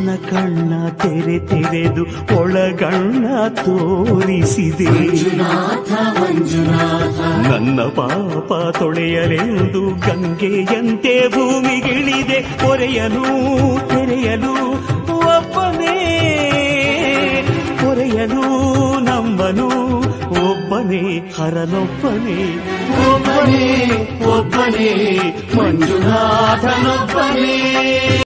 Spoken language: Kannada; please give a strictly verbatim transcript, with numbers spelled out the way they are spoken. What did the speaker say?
ನನ್ನ ಕಣ್ಣ ತೆರೆ ತೆರೆದು ಒಳಗಣ್ಣ ತೋರಿಸಿದೆ. ನನ್ನ ಪಾಪ ತೊಳೆಯಲೆಂದು ಗಂಗೆಯಂತೆ ಭೂಮಿಗಿಳಿದೆ. ಹೊರೆಯಲು ತೆರೆಯಲು ಒಬ್ಬನೇ, ಹೊರೆಯಲು ನಂಬನು ಒಬ್ಬನೇ, ಹರನೊಬ್ಬನೇ, ಒಬ್ಬನೇ ಒಬ್ಬನೇ ಮಂಜುನಾಥನೊಬ್ಬನೇ.